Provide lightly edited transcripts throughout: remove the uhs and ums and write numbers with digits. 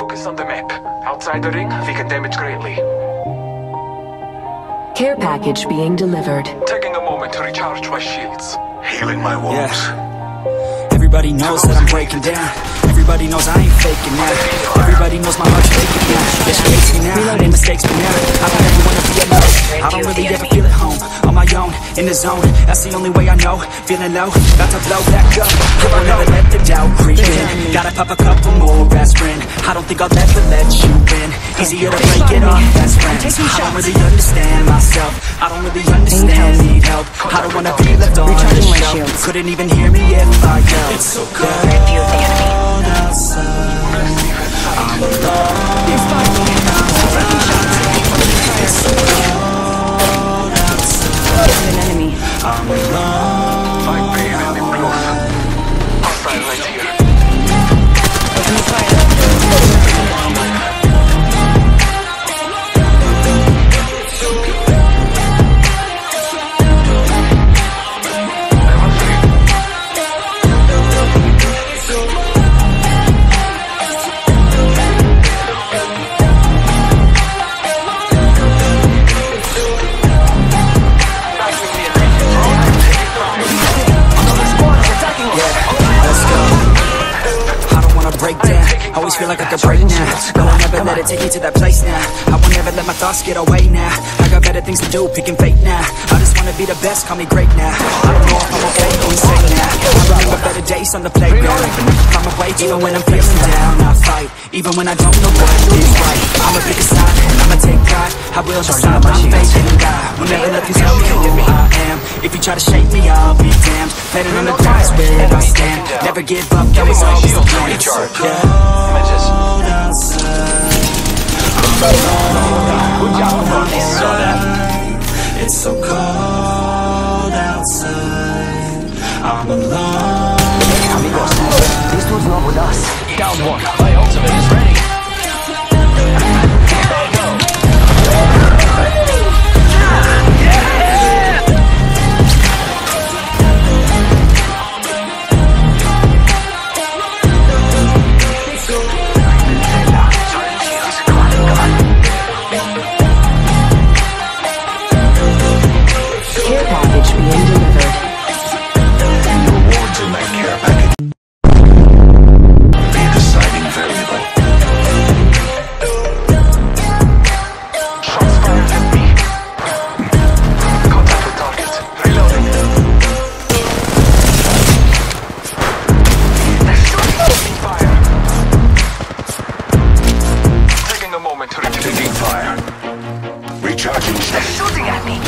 Focus on the map. Outside the ring, we can damage greatly. Care package being delivered. Taking a moment to recharge my shields. Healing my wounds. Yeah. Everybody knows that I'm breaking down. Everybody knows I ain't faking now. Everybody knows my heart's faking now. Yeah, she hates me now, made mistakes, but now I don't ever wanna be alone. I don't really ever feel at home, on my own, in the zone. That's the only way I know, feeling low, about to blow back up. I'll never let the doubt creep in. Gotta pop a couple more aspirin. I don't think I'll ever let you in. Easier to break it off best friends. I don't really understand myself. I don't really understand, need help. I don't wanna be left on the shelf. Couldn't even hear me if I yelled. It's so cold outside. I'm alone. It's so cold outside. An enemy. I'm alone. My pain will improve. Hostile right here. Open the fire. Always feel like I could break now. No, I'll never let it take me to that place now. I won't never let my thoughts get away now. I got better things to do, picking fate now. I just wanna be the best, call me great now. I don't know if I'm okay or insane now. I remember better days on the playground. I can never find my way, even when I'm feeling down. I fight, even when I don't know what is right. I'ma pick a side, I'ma take pride. I will decide my fate and die. Will never let them tell me who I am. If you try to shake me, I'll be damned. Better on the ground is where I stand. Never give up, that was always the plan. It's so cold outside. I'm alone. Amigos, this dude's not with us. Down one. My ultimate is ready. Care package being delivered. Rewards in that care package. Be a deciding variable. Shots fired at me. Contact with target. Reloading. Taking fire. Taking a moment to reach Taking fire. Recharging state. Shooting at me.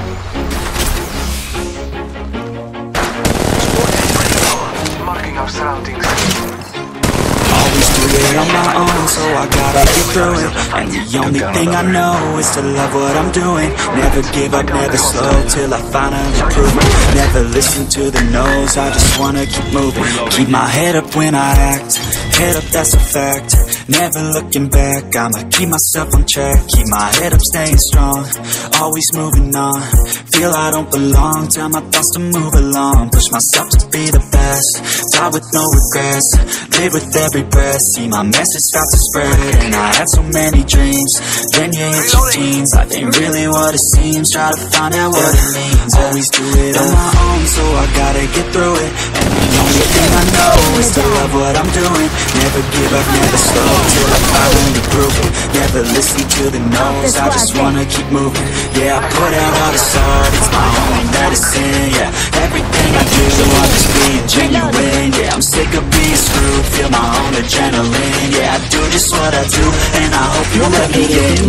marking our surroundings. Always do it on my own, so I gotta get through it. And the only thing I know is to love what I'm doing. Never give up, never slow, till I finally prove it. Never listen to the no's, I just wanna keep moving. Keep my head up when I act, head up, that's a fact. Never looking back, I'ma keep myself on track. Keep my head up, staying strong, always moving on. Feel I don't belong, tell my thoughts to move along. Push myself to be the best, die with no regrets. Live with every breath, see my message start to spread. And I had so many dreams, then you hit your teens. Life ain't really what it seems, try to find out what it means. Always do it on my own, so I gotta get through it. And the only thing I know is to love what I'm doing. Never give up, never slow, till I finally prove it. Never listen to the no's, I just wanna keep moving. Yeah, I put out all this art, it's my only medicine. Yeah, everything I do, I'm just being genuine. Yeah, I'm sick of being screwed, feel my own adrenaline. Yeah, I do just what I do, and I hope you let me in,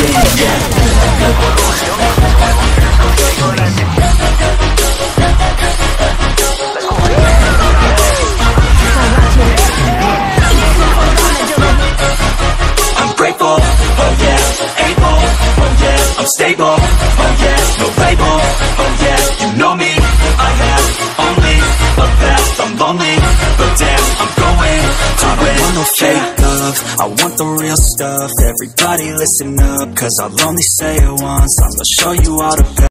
I'm grateful, oh yeah, able, oh yeah, I'm stable, oh yeah, no label, oh yeah, you know me, I have only a path, I'm lonely, but damn, I'm going to win. I don't want no fake love, I want the real stuff. Everybody listen up, cause I'll only say it once, I'ma show you all the best.